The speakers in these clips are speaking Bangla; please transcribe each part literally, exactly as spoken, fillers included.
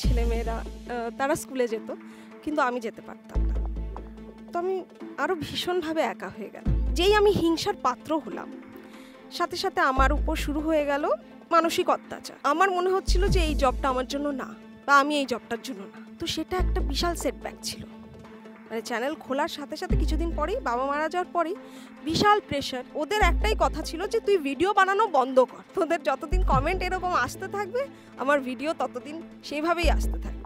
ছেলেমেয়েরা আ তারা স্কুলে যেত। কিন্তু আমি যেতে পারতাম না। তো আমি আরো ভীষণভাবে একা হয়ে গেলাম। যেই আমি হিংসার পাত্র হলাম, সাথে, সাথে আমার উপর শুরু হয়ে গেল মানসিক অত্যাচার। আমার মনে হচ্ছিল যে এই জবটা আমার জন্য না, বা আমি এই জবটার জন্য না। তো সেটা একটা বিশাল সেটব্যাক ছিল। মানে চ্যানেল খোলার সাথে, সাথে কিছুদিন পরেই বাবা মারা যাওয়ার পরেই বিশাল প্রেশার। ওদের একটাই কথা ছিল যে তুই ভিডিও বানানো বন্ধ কর। তোদের যতদিন কমেন্ট এরকম আসতে থাকবে, আমার ভিডিও ততদিন সেইভাবেই আসতে থাকবে।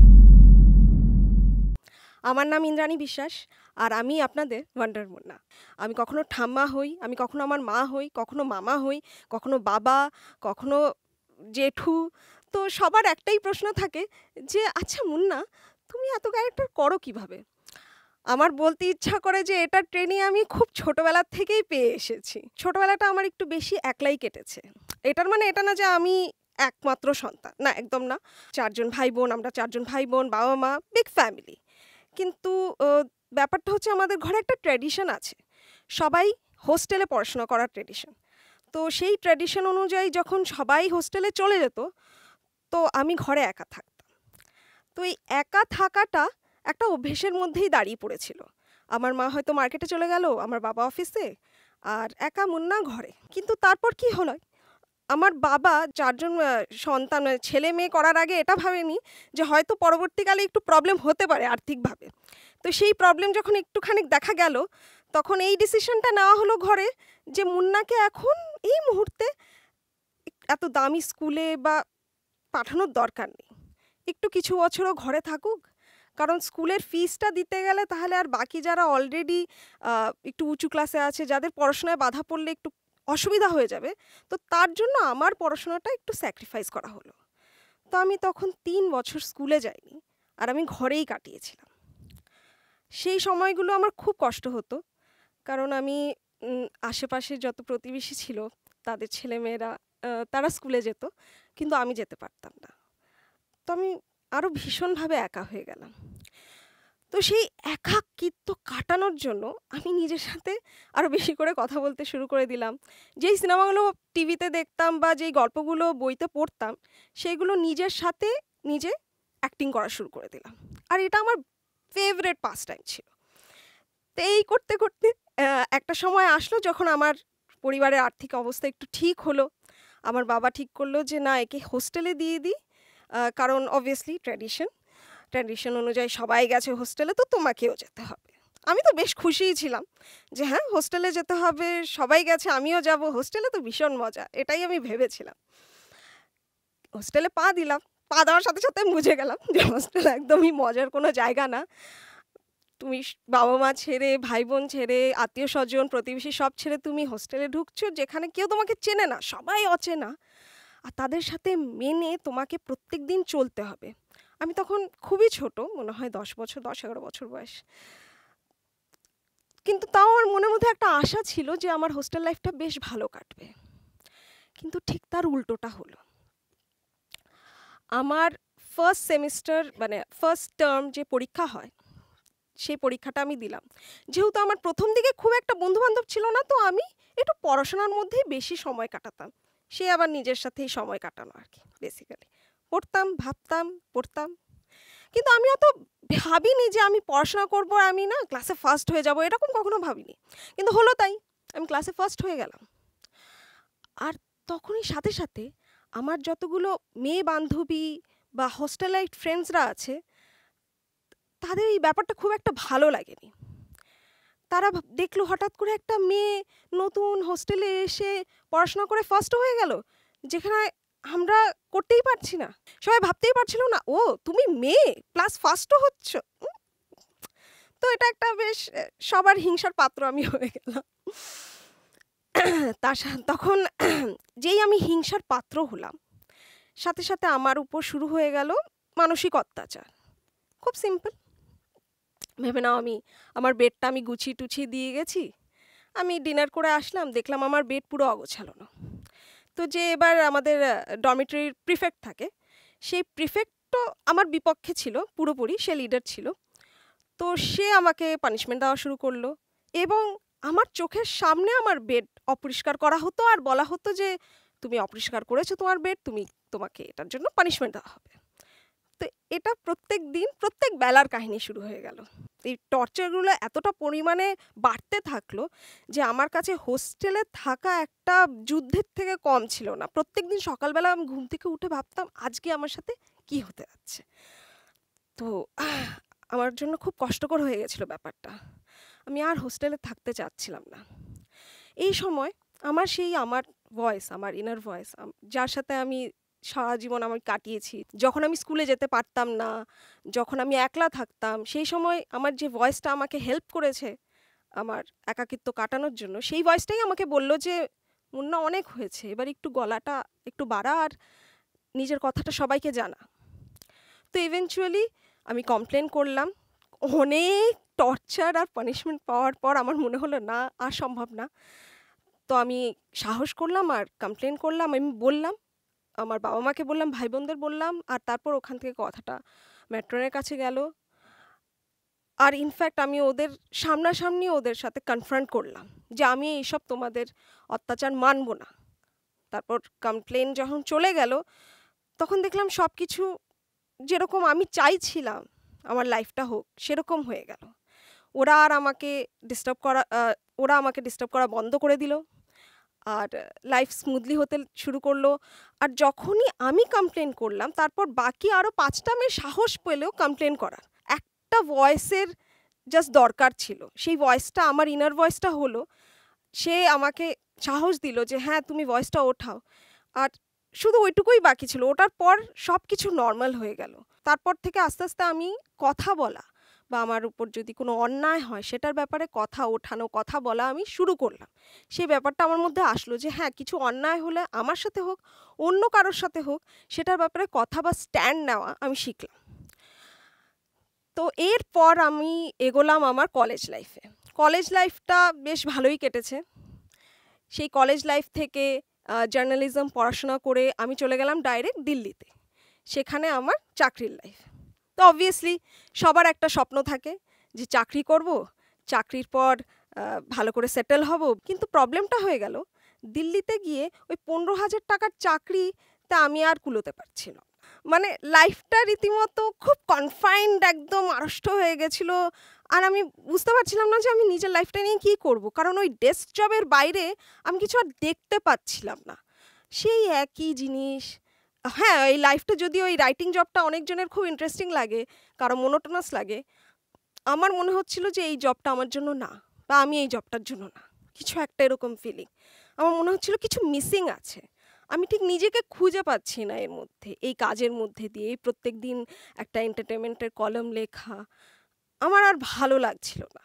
আমার নাম ইন্দ্রাণী বিশ্বাস, আর আমি আপনাদের ওয়ান্ডার মুন্না। আমি কখনো ঠাম্মা হই, আমি কখনো আমার মা হই, কখনো মামা হই, কখনো বাবা, কখনো জেঠু। তো সবার একটাই প্রশ্ন থাকে যে আচ্ছা মুন্না, তুমি এত ক্যারেক্টার করো কিভাবে? আমার বলতে ইচ্ছা করে যে এটার ট্রেনিং আমি খুব ছোটবেলার থেকেই পেয়ে এসেছি। ছোটবেলাটা আমার একটু বেশি একলাই কেটেছে। এটার মানে এটা না যে আমি একমাত্র সন্তান, না একদম না। চারজন ভাই বোন, আমরা চারজন ভাই বোন, বাবা মা, বিগ ফ্যামিলি। কিন্তু আহ, ব্যাপারটা হচ্ছে আমাদের ঘরে একটা ট্র্যাডিশন আছে, সবাই হোস্টেলে পড়াশোনা করার ট্র্যাডিশন। তো সেই ট্র্যাডিশন অনুযায়ী যখন সবাই হোস্টেলে চলে যেত, তো আমি ঘরে একা থাকতাম। তো এই একা থাকাটা একটা অভ্যেসের মধ্যেই দাঁড়িয়ে পড়েছিল। আমার মা হয়তো মার্কেটে চলে গেল, আমার বাবা অফিসে, আর একা মুন্না ঘরে। কিন্তু তারপর কি হলো, আমার বাবা চারজন আহ, সন্তান মানে ছেলে মেয়ে করার আগে এটা ভাবেনি যে হয়তো পরবর্তীকালে একটু প্রবলেম হতে পারে আর্থিকভাবে। তো সেই প্রবলেম যখন একটুখানি দেখা গেল, তখন এই ডিসিশনটা নেওয়া হলো ঘরে যে মুন্নাকে এখন এই মুহূর্তে এত দামি স্কুলে বা পাঠানোর দরকার নেই, একটু কিছু বছরও ঘরে থাকুক। কারণ স্কুলের ফিসটা দিতে গেলে তাহলে আর বাকি যারা অলরেডি একটু উঁচু ক্লাসে আছে, যাদের পড়াশোনায় বাধা পড়লে একটু অসুবিধা হয়ে যাবে, তো তার জন্য আমার পড়াশোনাটা একটু স্যাক্রিফাইস করা হলো। তো আমি তখন তিন বছর স্কুলে যাইনি, আর আমি ঘরেই কাটিয়েছিলাম। সেই সময়গুলো আমার খুব কষ্ট হতো, কারণ আমি উম, আশেপাশে যত প্রতিবেশী ছিল তাদের ছেলেমেয়েরা আহ, তারা স্কুলে যেত, কিন্তু আমি যেতে পারতাম না। তো আমি আরও ভীষণভাবে একা হয়ে গেলাম। তো সেই একাকিত্ব কাটানোর জন্য আমি নিজের সাথে আরও বেশি করে কথা বলতে শুরু করে দিলাম। যেই সিনেমাগুলো টিভিতে দেখতাম বা যেই গল্পগুলো বইতে পড়তাম, সেইগুলো নিজের সাথে নিজে অ্যাক্টিং করা শুরু করে দিলাম। আর এটা আমার ফেভারেট পাস টাইম ছিল। তো এই করতে করতে আহ, একটা সময় আসলো যখন আমার পরিবারের আর্থিক অবস্থা একটু ঠিক হলো। আমার বাবা ঠিক করলো যে না, একে হোস্টেলে দিয়ে দিই, আহ, কারণ অবভিয়াসলি ট্র্যাডিশন ট্র্যাডিশন অনুযায়ী সবাই গেছে হোস্টেলে, তো তোমাকেও যেতে হবে। আমি তো বেশ খুশিই ছিলাম যে হ্যাঁ, হোস্টেলে যেতে হবে, সবাই গেছে আমিও যাব, হোস্টেলে তো ভীষণ মজা, এটাই আমি ভেবেছিলাম। হোস্টেলে পা দিলাম, পা দেওয়ার সাথে সাথে বুঝে গেলাম যে হোস্টেল একদমই মজার কোনো জায়গা না। তুমি স- বাবা মা ছেড়ে, ভাই বোন ছেড়ে, আত্মীয় স্বজন প্রতিবেশী সব ছেড়ে তুমি হোস্টেলে ঢুকছো, যেখানে কেউ তোমাকে চেনে না, সবাই অচেনা, আর তাদের সাথে মেনে তোমাকে প্রত্যেক দিন চলতে হবে। আমি তখন খুবই ছোট, মনে হয় দশ বছর দশ এগারো বছর বয়স। কিন্তু তাও আমার মনের মধ্যে একটা আশা ছিল যে আমার হোস্টেল লাইফটা বেশ ভালো কাটবে। কিন্তু ঠিক তার উল্টোটা হলো। আমার ফার্স্ট সেমিস্টার মানে ফার্স্ট টার্ম যে পরীক্ষা হয়, সেই পরীক্ষাটা আমি দিলাম। যেহেতু আমার প্রথম দিকে খুব একটা বন্ধুবান্ধব ছিল না, তো আমি একটু পড়াশোনার মধ্যেই বেশি সময় কাটাতাম। সে আবার নিজের সাথেই সময় কাটানো আর কি, বেসিক্যালি পড়তাম, ভাবতাম, পড়তাম। কিন্তু আমি অত ভাবিনি যে আমি পড়াশোনা করব আর আমি না ক্লাসে ফার্স্ট হয়ে যাব, এরকম কখনো ভাবিনি। কিন্তু হলো তাই, আমি ক্লাসে ফার্স্ট হয়ে গেলাম। আর তখনই সাথে সাথে আমার যতগুলো মেয়ে বান্ধবী বা হোস্টেলাইট ফ্রেন্ডসরা আছে, তাদের এই ব্যাপারটা খুব একটা ভালো লাগেনি। তারা ভাব- দেখলো হঠাৎ করে একটা মেয়ে নতুন হোস্টেলে এসে পড়াশোনা করে ফার্স্ট হয়ে গেল, যেখানে আমরা করতেই পারছি না। সবাই ভাবতেই পারছিল না, ও তুমি মেয়ে প্লাস ফার্স্টও হচ্ছ। উম, তো এটা একটা বেশ আহ, সবার হিংসার পাত্র আমি হয়ে গেলাম। তার সা- তখন যেই আমি হিংসার পাত্র হলাম, সাথে সাথে আমার উপর শুরু হয়ে গেল মানসিক অত্যাচার। খুব সিম্পল, ভেবে নাও আমি আমার বেডটা আমি গুছিয়ে টুছিয়ে দিয়ে গেছি, আমি ডিনার করে আসলাম, দেখলাম আমার বেড পুরো অগোছালো না। তো যে এবার আমাদের ডরমিটরির প্রিফেক্ট থাকে, সেই প্রিফেক্টও আমার বিপক্ষে ছিল পুরোপুরি, সে লিডার ছিল। তো সে আমাকে পানিশমেন্ট দেওয়া শুরু করলো, এবং আমার চোখের সামনে আমার বেড অপরিষ্কার করা হতো, আর বলা হতো যে তুমি অপরিষ্কার করেছো তোমার বেড, তুমি তোমাকে এটার জন্য পানিশমেন্ট দেওয়া হবে। তো এটা প্রত্যেক দিন প্রত্যেক বেলার কাহিনী শুরু হয়ে গেল। এই টর্চারগুলো এতটা পরিমাণে বাড়তে থাকলো যে আমার কাছে হোস্টেলে থাকা একটা যুদ্ধের থেকে কম ছিল না। প্রত্যেকদিন সকালবেলা আমি ঘুম থেকে উঠে ভাবতাম আজকে আমার সাথে কি হতে যাচ্ছে। তো আহ, আমার জন্য খুব কষ্টকর হয়ে গেছিল ব্যাপারটা। আমি আর হোস্টেলে থাকতে চাচ্ছিলাম না। এই সময় আমার সেই আমার ভয়েস, আমার ইনার ভয়েস, যার সাথে আমি সারা জীবন আমি কাটিয়েছি, যখন আমি স্কুলে যেতে পারতাম না, যখন আমি একলা থাকতাম, সেই সময় আমার যে ভয়েসটা আমাকে হেল্প করেছে আমার একাকিত্ব কাটানোর জন্য, সেই ভয়েসটাই আমাকে বলল যে মুন্না অনেক হয়েছে, এবার একটু গলাটা একটু বাড়া আর নিজের কথাটা সবাইকে জানা। তো ইভেনচুয়ালি আমি কমপ্লেন করলাম। অনেক টর্চার আর পানিশমেন্ট পাওয়ার পর আমার মনে হলো না আর সম্ভব না। তো আমি সাহস করলাম আর কমপ্লেন করলাম। আমি বললাম, আমার বাবা মাকে বললাম, ভাই বোনদের বললাম, আর তারপর ওখান থেকে কথাটা ম্যাট্রনের কাছে গেল। আর ইনফ্যাক্ট আমি ওদের সামনাসামনি ওদের সাথে কনফ্রন্ট করলাম যে আমি এইসব তোমাদের অত্যাচার মানব না। তারপর কমপ্লেন যখন চলে গেল তখন দেখলাম সব কিছু যেরকম আমি চাইছিলাম আমার লাইফটা হোক সেরকম হয়ে গেল। ওরা আর আমাকে ডিস্টার্ব করা ওরা আমাকে ডিস্টার্ব করা বন্ধ করে দিল আর লাইফ স্মুথলি হতে শুরু করলো। আর যখনই আমি কমপ্লেন করলাম তারপর বাকি আরও পাঁচটা মেয়ে সাহস পেলেও কমপ্লেন করার। একটা ভয়েসের জাস্ট দরকার ছিল, সেই ভয়েসটা আমার ইনার ভয়েসটা হলো, সে আমাকে সাহস দিল যে হ্যাঁ তুমি ভয়েসটা ওঠাও। আর শুধু ওইটুকুই বাকি ছিল, ওটার পর সব কিছু নর্মাল হয়ে গেল। তারপর থেকে আস্তে আস্তে আমি কথা বলা বা আমার উপর যদি কোনো অন্যায় হয় সেটার ব্যাপারে কথা ওঠানো, কথা বলা আমি শুরু করলাম। সেই ব্যাপারটা আমার মধ্যে আসলো যে হ্যাঁ কিছু অন্যায় হলে আমার সাথে হোক অন্য কারোর সাথে হোক সেটার ব্যাপারে কথা বা স্ট্যান্ড নেওয়া আমি শিখলাম। তো এরপর আমি এগোলাম আমার কলেজ লাইফে। কলেজ লাইফটা বেশ ভালোই কেটেছে। সেই কলেজ লাইফ থেকে জার্নালিজম পড়াশোনা করে আমি চলে গেলাম ডাইরেক্ট দিল্লিতে। সেখানে আমার চাকরির লাইফ। তো অবভিয়াসলি সবার একটা স্বপ্ন থাকে যে চাকরি করব, চাকরির পর ভালো করে সেটেল হব। কিন্তু প্রবলেমটা হয়ে গেল দিল্লিতে গিয়ে ওই পনেরো হাজার টাকার চাকরিতে আমি আর কুলোতে পারছি না। মানে লাইফটা রীতিমতো খুব কনফাইন্ড, একদম আড়ষ্ট হয়ে গেছিল। আর আমি বুঝতে পারছিলাম না যে আমি নিজের লাইফটা নিয়ে কী করব, কারণ ওই ডেস্ক জবের বাইরে আমি কিছু আর দেখতে পাচ্ছিলাম না। সেই একই জিনিস। হ্যাঁ, এই লাইফটা যদি ওই রাইটিং জবটা অনেকজনের খুব ইন্টারেস্টিং লাগে, কারো মোনোটোনাস লাগে, আমার মনে হচ্ছিল যে এই জবটা আমার জন্য না, বা আমি এই জবটার জন্য না। কিছু একটা এরকম ফিলিং আমার মনে হচ্ছিল, কিছু মিসিং আছে। আমি ঠিক নিজেকে খুঁজে পাচ্ছি না এর মধ্যে, এই কাজের মধ্যে দিয়ে। এই প্রত্যেক দিন একটা এন্টারটেনমেন্টের কলাম লেখা আমার আর ভালো লাগছিল না।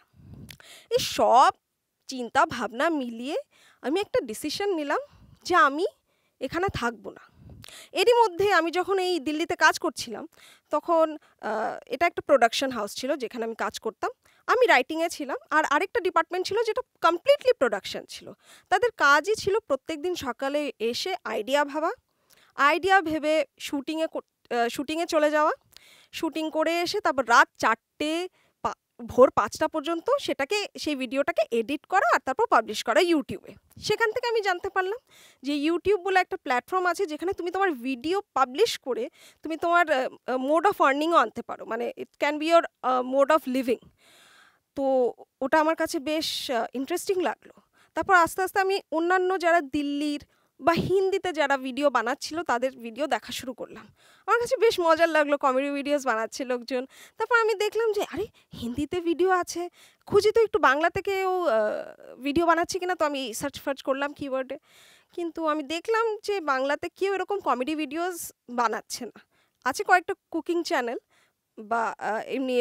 এই সব চিন্তা ভাবনা মিলিয়ে আমি একটা ডিসিশন নিলাম যে আমি এখানে থাকবো না। এরই মধ্যে আমি যখন এই দিল্লিতে কাজ করছিলাম তখন এটা একটা প্রোডাকশন হাউস ছিল যেখানে আমি কাজ করতাম। আমি রাইটিংয়ে ছিলাম, আর আরেকটা ডিপার্টমেন্ট ছিল যেটা কমপ্লিটলি প্রোডাকশন ছিল। তাদের কাজই ছিল প্রত্যেক দিন সকালে এসে আইডিয়া ভাবা, আইডিয়া ভেবে শুটিংয়ে শুটিংয়ে চলে যাওয়া, শুটিং করে এসে তারপর রাত চারটে ভোর পাঁচটা পর্যন্ত সেটাকে সেই ভিডিওটাকে এডিট করা আর তারপর পাবলিশ করা ইউটিউবে। সেখান থেকে আমি জানতে পারলাম যে ইউটিউব বলে একটা প্ল্যাটফর্ম আছে যেখানে তুমি তোমার ভিডিও পাবলিশ করে তুমি তোমার মোড অফ আর্নিংও আনতে পারো, মানে it can be your mode of living. তো ওটা আমার কাছে বেশ ইন্টারেস্টিং লাগলো। তারপর আস্তে আস্তে আমি অন্যান্য যারা দিল্লির বা হিন্দিতে যারা ভিডিও বানাচ্ছিল তাদের ভিডিও দেখা শুরু করলাম। আমার কাছে বেশ মজার লাগলো, কমেডি ভিডিওস বানাচ্ছে লোকজন। তারপর আমি দেখলাম যে আরে হিন্দিতে ভিডিও আছে, খুঁজি তো একটু বাংলা থেকেও ভিডিও বানাচ্ছি কিনা। তো আমি সার্চ ফার্চ করলাম কিওয়ার্ডে, কিন্তু আমি দেখলাম যে বাংলাতে কেউ এরকম কমেডি ভিডিওস বানাচ্ছে না। আছে কয়েকটা কুকিং চ্যানেল বা এমনি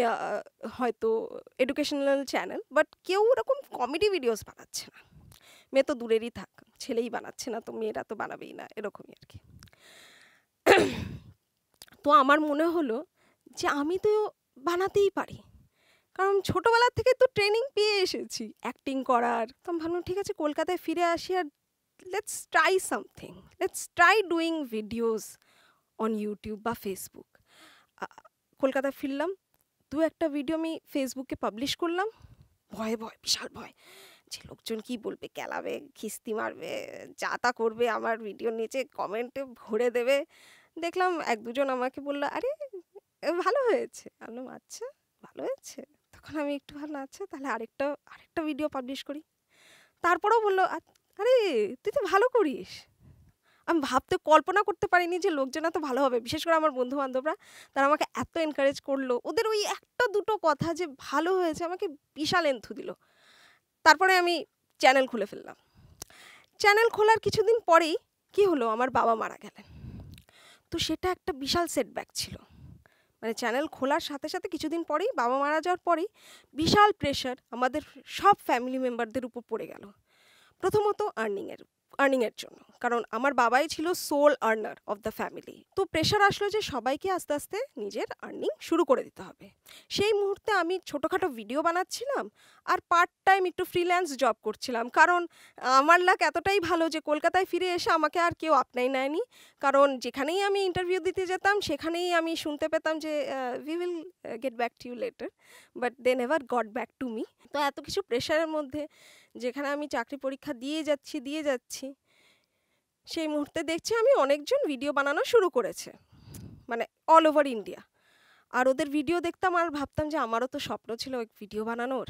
হয়তো এডুকেশনাল চ্যানেল, বাট কেউ এরকম কমেডি ভিডিওস বানাচ্ছে না। মেয়ে তো দূরেরই থাক, ছেলেই বানাচ্ছে না, তো মেয়েরা তো বানাবেই না, এরকমই আর কি। তো আমার মনে হলো যে আমি তো বানাতেই পারি, কারণ ছোটোবেলা থেকে তো ট্রেনিং পেয়ে এসেছি অ্যাক্টিং করার। তো আমি ভাবলাম ঠিক আছে কলকাতায় ফিরে আসি আর let's try something, let's try doing videos on YouTube বা ফেসবুক। কলকাতায় ফিরলাম, দু একটা ভিডিও আমি ফেসবুকে পাবলিশ করলাম। ভয়ে ভয়, বিশাল ভয় যে লোকজন কি বলবে, কেলাবে, খিস্তি মারবে, যা তা করবে, আমার ভিডিওর নিচে কমেন্টে ভরে দেবে। দেখলাম এক দুজন আমাকে বললো আরে এ ভালো হয়েছে। আমি বললাম, "আচ্ছা ভালো হয়েছে?" তখন আমি একটু ভাবলাম, "আচ্ছা তাহলে আরেকটা আরেকটা ভিডিও পাবলিশ করি।" তারপরেও বলল, "আ আরে তুই তো ভালো করিস।" আমি ভাবতে কল্পনা করতে পারিনি যে লোকজন এত ভালো হবে। বিশেষ করে আমার বন্ধু-বান্ধবরা তারা আমাকে এত এনকারেজ করলো। ওদের ওই একটা দুটো কথা যে ভালো হয়েছে আমাকে বিশাল এন্থু দিল। তারপরে আমি চ্যানেল খুলে ফেললাম। চ্যানেল খোলার কিছুদিন পরেই কি হলো, আমার বাবা মারা গেলেন। তো সেটা একটা বিশাল সেটব্যাক ছিল। মানে চ্যানেল খোলার সাথে, সাথে কিছুদিন পরেই বাবা মারা যাওয়ার পরেই বিশাল প্রেশার আমাদের সব ফ্যামিলি মেম্বারদের উপর পড়ে গেল। প্রথমত আর্নিং এর আর্নিং এর জন্য। কারণ আমার বাবাই ছিল sole earner of the family. তো প্রেশার আসলো যে সবাইকে আস্তে, আস্তে নিজের আর্নিং শুরু করে দিতে হবে। সেই মুহূর্তে আমি ছোটখাটো ভিডিও বানাচ্ছিলাম আর পার্ট টাইম একটু ফ্রিল্যান্স জব করছিলাম। কারণ আমার লাক এতটাই ভালো যে কলকাতায় ফিরে এসে আমাকে আর কেউ আপনাই নেয়নি। কারণ যেখানেই আমি ইন্টারভিউ দিতে যেতাম সেখানেই আমি শুনতে পেতাম যে আহ, "We will uh, get back to you later." But they never got back to me. তো এত কিছু প্রেশারের মধ্যে যেখানে আমি চাকরি পরীক্ষা দিয়ে যাচ্ছি, দিয়ে যাচ্ছি, সেই মুহূর্তে দেখছি আমি অনেকজন ভিডিও বানানো শুরু করেছে। মানে অল ওভার ইন্ডিয়া। আর ওদের ভিডিও দেখতাম আর ভাবতাম যে আমারও তো স্বপ্ন ছিল ওই ভিডিও বানানোর।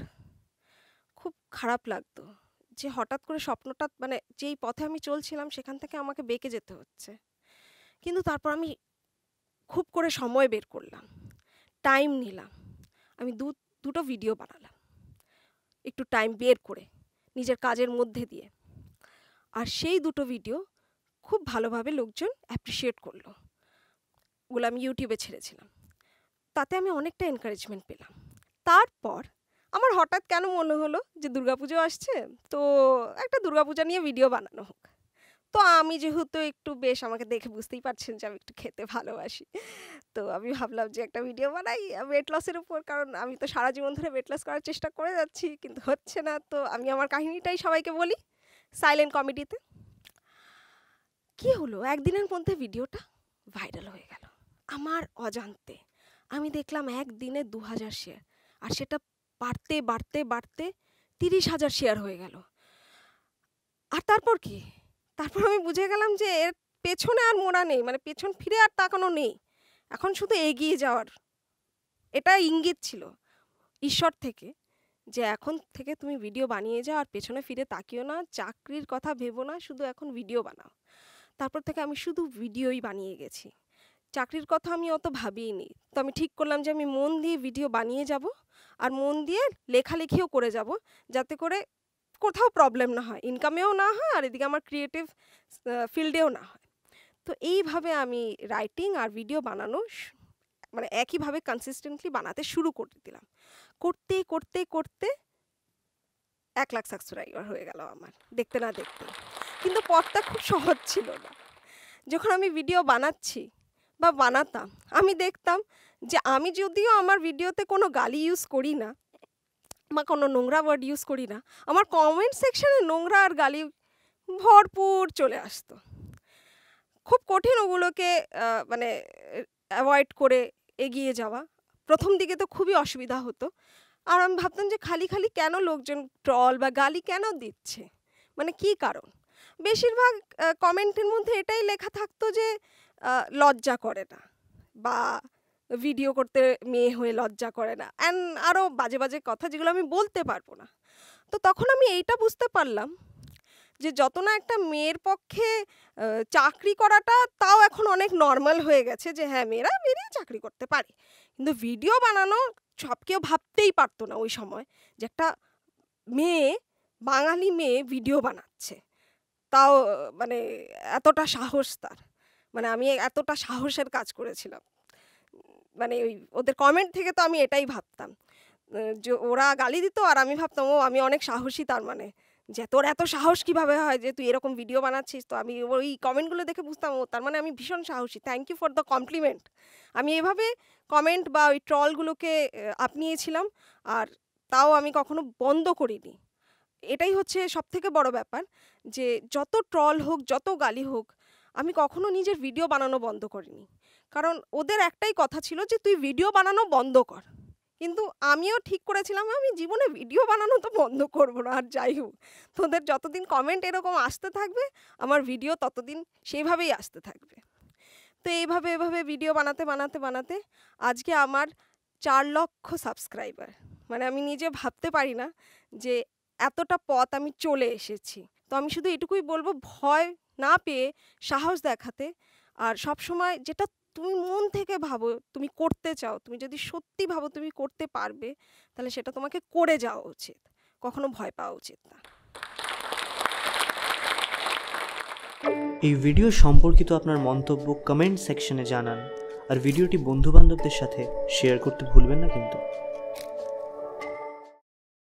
খুব খারাপ লাগতো যে হঠাৎ করে স্বপ্নটা মানে যেই পথে আমি চলছিলাম সেখান থেকে আমাকে বেঁকে যেতে হচ্ছে। কিন্তু তারপর আমি খুব করে সময় বের করলাম, টাইম নিলাম। আমি দু দুটো ভিডিও বানালাম একটু টাইম বের করে নিজের কাজের মধ্যে দিয়ে। আর সেই দুটো ভিডিও খুব ভালোভাবে লোকজন অ্যাপ্রিসিয়েট করলো। ওগুলো আমি ইউটিউবে ছেড়েছিলাম। তাতে আমি অনেকটা এনকারেজমেন্ট পেলাম। তারপর আমার হঠাৎ কেন মনে হলো যে দুর্গাপুজো আসছে, তো একটা দুর্গাপূজা নিয়ে ভিডিও বানানো হোক। তো আমি যেহেতু একটু বেশ আমাকে দেখে বুঝতেই পারছেন যে আমি একটু খেতে ভালোবাসি। তো আমি ভাবলাম যে একটা ভিডিও বানাই ওয়েট লসের উপর। কারণ আমি তো সারা জীবন ধরে ওয়েট লস করার চেষ্টা করে যাচ্ছি কিন্তু হচ্ছে না। তো আমি আমার কাহিনীটাই সবাইকে বলি সাইলেন্ট কমেডিতে। কি হলো, একদিনের মধ্যে ভিডিওটা ভাইরাল হয়ে গেল আমার অজান্তে। আমি দেখলাম একদিনে দু হাজার শেয়ার, আর সেটা বাড়তে বাড়তে বাড়তে তিরিশ হাজার শেয়ার হয়ে গেল। আর তারপর কি, তারপর আমি বুঝে গেলাম যে এর পেছনে আর মোড়া নেই, মানে পেছন ফিরে আর তাকানো নেই, এখন শুধু এগিয়ে যাওয়ার। এটা ইঙ্গিত ছিল ঈশ্বর থেকে যে এখন থেকে তুমি ভিডিও বানিয়ে যাও আর পেছনে ফিরে তাকিও না, চাকরির কথা ভেবো না, শুধু এখন ভিডিও বানাও। তারপর থেকে আমি শুধু ভিডিওই বানিয়ে গেছি, চাকরির কথা আমি অত ভাবিনি। তো আমি ঠিক করলাম যে আমি মন দিয়ে ভিডিও বানিয়ে যাব আর মন দিয়ে লেখালেখিও করে যাব, যাতে করে কোথাও প্রবলেম না হয়, ইনকামেও না হয় আর এদিকে আমার ক্রিয়েটিভ ফিল্ডেও না হয়। তো এইভাবে আমি রাইটিং আর ভিডিও বানানো শ- মানে একইভাবে কনসিস্টেন্টলি বানাতে শুরু করে দিলাম। করতে করতে করতে এক লাখ সাবস্ক্রাইবার হয়ে গেল আমার দেখতে না দেখতে। কিন্তু পথটা খুব সহজ ছিল না। যখন আমি ভিডিও বানাচ্ছি বা বানাতাম, আমি দেখতাম যে আমি যদিও আমার ভিডিওতে কোনো গালি ইউজ করি না বা কোনো নোংরা ওয়ার্ড ইউজ করি না, আমার কমেন্ট সেকশনে নোংরা আর গালি ভরপুর চলে আসতো। খুব কঠিন ওগুলোকে আহ, মানে অ্যাভয়েড করে এগিয়ে যাওয়া। প্রথম দিকে তো খুবই অসুবিধা হতো। আর আমি ভাবতাম যে খালি খালি কেন লোকজন ট্রল বা গালি কেন দিচ্ছে, মানে কী কারণ। বেশিরভাগ কমেন্টের মধ্যে এটাই লেখা থাকতো যে আহ, লজ্জা করে না বা ভিডিও করতে মেয়ে হয়ে লজ্জা করে না, অ্যান্ড আরও বাজে বাজে কথা যেগুলো আমি বলতে পারবো না। তো তখন আমি এইটা বুঝতে পারলাম যে যত না একটা মেয়ের পক্ষে আহ, চাকরি করাটা তাও এখন অনেক নর্মাল হয়ে গেছে যে হ্যাঁ মেয়েরা বেরিয়ে চাকরি করতে পারে, কিন্তু ভিডিও বানানো সব কেউ ভাবতেই পারতো না ওই সময় যে একটা মেয়ে, বাঙালি মেয়ে ভিডিও বানাচ্ছে, তাও আহ, মানে এতটা সাহস তার। মানে আমি এতটা সাহসের কাজ করেছিলাম। মানে ওই ওদের কমেন্ট থেকে তো আমি এটাই ভাবতাম আহ, যে ওরা গালি দিত আর আমি ভাবতাম ও আমি অনেক সাহসী, তার মানে যে তোর এত সাহস কিভাবে হয় যে তুই এরকম ভিডিও বানাচ্ছিস। তো আমি ওই কমেন্টগুলো দেখে বুঝতাম ও তার মানে আমি ভীষণ সাহসী, thank you for the compliment. আমি এভাবে কমেন্ট বা ওই ট্রলগুলোকে আপনিয়েছিলাম, আর তাও আমি কখনো বন্ধ করিনি। এটাই হচ্ছে সবথেকে বড় ব্যাপার যে যত ট্রল হোক যত গালি হোক আমি কখনো নিজের ভিডিও বানানো বন্ধ করিনি। কারণ ওদের একটাই কথা ছিল যে তুই ভিডিও বানানো বন্ধ কর, কিন্তু আমিও ঠিক করেছিলাম আমি জীবনে ভিডিও বানানো তো বন্ধ করবো না। আর যাই হোক, তোদের যতদিন কমেন্ট এরকম আসতে থাকবে আমার ভিডিও ততদিন সেইভাবেই আসতে থাকবে। তো এইভাবে এভাবে ভিডিও বানাতে বানাতে বানাতে আজকে আমার চার লক্ষ সাবস্ক্রাইবার। মানে আমি নিজে ভাবতে পারি না যে এতটা পথ আমি চলে এসেছি। তো আমি শুধু এটুকুই বলবো, ভয় না পেয়ে সাহস দেখাতে, আর সবসময় যেটা তুমি মন থেকে ভাবো তুমি করতে চাও, তুমি যদি সত্যি ভাবো তুমি করতে পারবে, তাহলে সেটা তোমাকে করে যাওয়া উচিত, কখনো ভয় পাওয়া উচিত না। এই ভিডিও সম্পর্কিত আপনার মন্তব্য কমেন্ট সেকশনে জানান, আর ভিডিওটি বন্ধুবান্ধবদের সাথে শেয়ার করতে ভুলবেন না কিন্তু।